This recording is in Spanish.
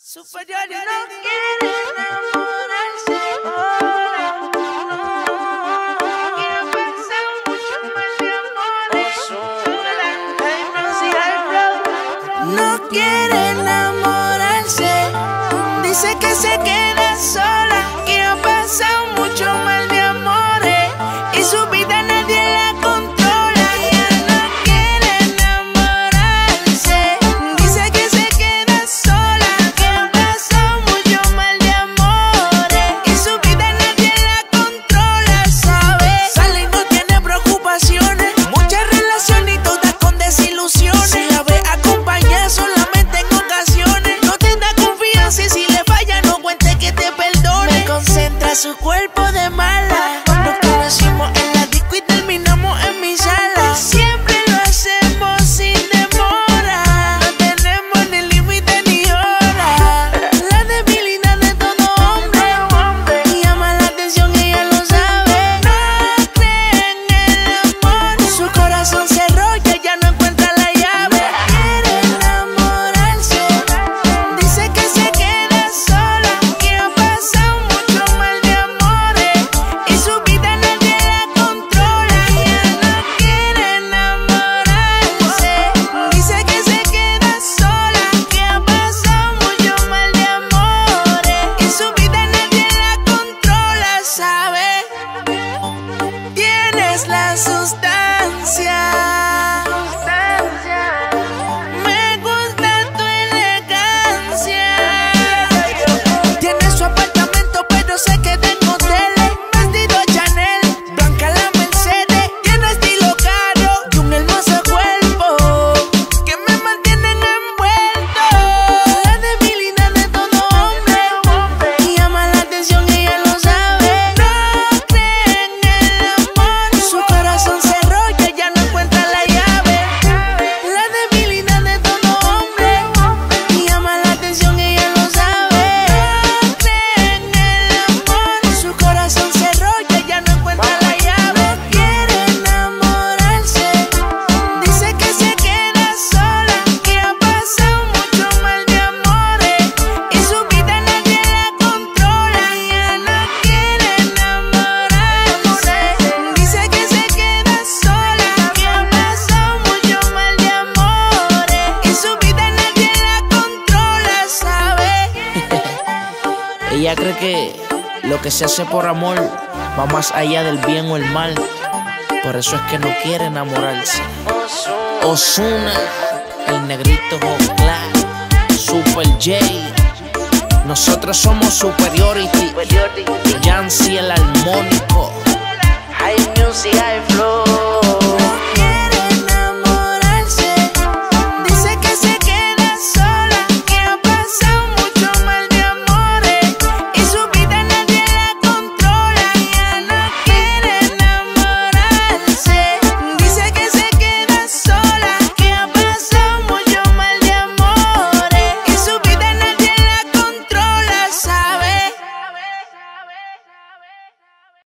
Superior y no quiere enamorarse. Quiere pasar mucho más de amores. No quiere enamorarse. Dice que se queda sola. Quiere pasar mucho mal de amores. Y su vida nadie la controla. Ella no quiere enamorarse. Dice que se queda sola. Quiere pasar mucho mal de amores. Y su vida nadie la controla, ¿sabes? Sale y no tiene preocupaciones. Muchas relaciones y todas con desilusiones. Si la ve acompañada solamente en ocasiones. No tenga confianza y si le falla no cuente que te perdone. Me concentra su cuerpo de mala. Nos conocimos en la disco y terminamos en mi sala. Siempre lo hacemos sin demora. No tenemos ni límite ni hora. La debilidad de todo hombre y llama la atención, ella lo sabe. No cree en el amor. Su corazón se rolla, ya no encuentra la llave. Quiere enamorarse. Dice que se queda sola. Quiere pasar mucho mal de amores. Y su vida nadie la controla. Ella no quiere enamorarse. Dice que se queda sola. Quiere pasar mucho mal de amores. Y su vida nadie la controla, ¿sabes? Tienes la sustancia. Me gusta tu elegancia. Tiene su apartamento, pero se queda en hoteles. Vestido Chanel, blanca la Mercedes. Tiene estilo caro y un hermoso cuerpo que me mantienen envuelto. La debilidad de todo hombre y llama la atención, ella lo sabe. No cree en el amor. Su corazón se rolla, ya no encuentra la llave. La debilidad de todo hombre y llama la atención, ella lo sabe. No cree en el amor. Su corazón se rolla, ya no encuentra la llave. Quiere enamorarse. Dice que se queda sola. Quiere pasar mucho mal de amores. Y su vida nadie la controla. Ella no quiere enamorarse. Dice que se queda sola. Quiere pasar mucho mal de amores. Y su vida nadie la controla, ¿sabes? Ella cree que lo que se hace por amor va más allá del bien o el mal. Por eso es que no quiere enamorarse. Ozuna, el negrito Joclar, Super J. Nosotros somos Superiority. Yancy el armónico. High music, high flow.